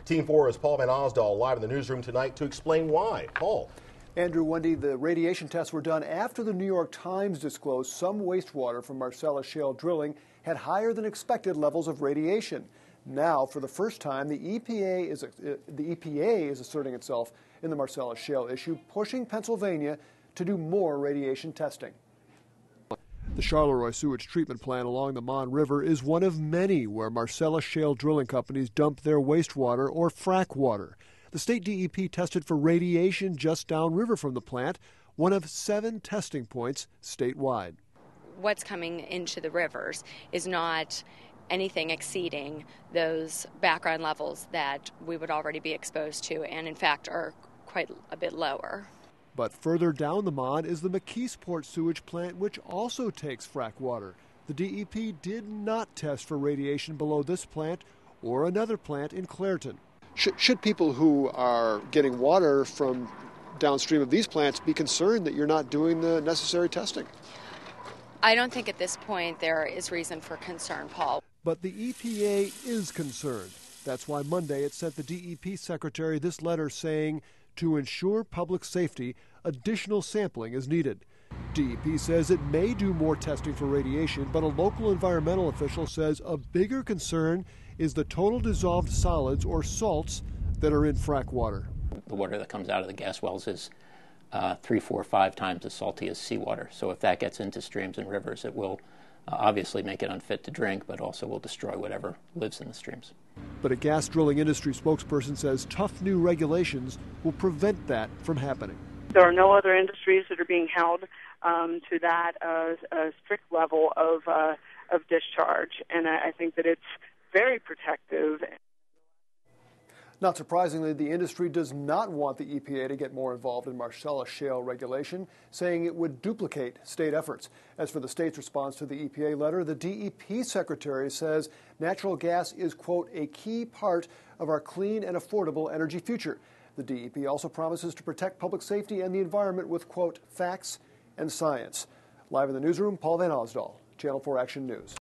Team 4's Paul Van Osdol live in the newsroom tonight to explain why. Paul. Andrew, Wendy, the radiation tests were done after the New York Times disclosed some wastewater from Marcellus Shale drilling had higher than expected levels of radiation. Now, for the first time, the EPA is asserting itself in the Marcellus Shale issue, pushing Pennsylvania to do more radiation testing. The Charleroi sewage treatment plant along the Mon River is one of many where Marcellus Shale drilling companies dump their wastewater or frack water. The state DEP tested for radiation just downriver from the plant, one of 7 testing points statewide. What's coming into the rivers is not anything exceeding those background levels that we would already be exposed to, and in fact are quite a bit lower. But further down the Mon is the McKeesport sewage plant, which also takes frack water. The DEP did not test for radiation below this plant or another plant in Clairton. Should people who are getting water from downstream of these plants be concerned that you're not doing the necessary testing? I don't think at this point there is reason for concern, Paul. But the EPA is concerned. That's why Monday it sent the DEP secretary this letter saying, to ensure public safety, additional sampling is needed. DEP says it may do more testing for radiation, but a local environmental official says a bigger concern is the total dissolved solids or salts that are in frack water. The water that comes out of the gas wells is 3, 4, 5 times as salty as seawater. So if that gets into streams and rivers, it will obviously make it unfit to drink, but also will destroy whatever lives in the streams. But a gas drilling industry spokesperson says tough new regulations will prevent that from happening. There are no other industries that are being held to that strict level of discharge, and I think that it's very protective. Not surprisingly, the industry does not want the EPA to get more involved in Marcellus Shale regulation, saying it would duplicate state efforts. As for the state's response to the EPA letter, the DEP secretary says natural gas is, quote, a key part of our clean and affordable energy future. The DEP also promises to protect public safety and the environment with, quote, facts and science. Live in the newsroom, Paul Van Osdol, Channel 4 Action News.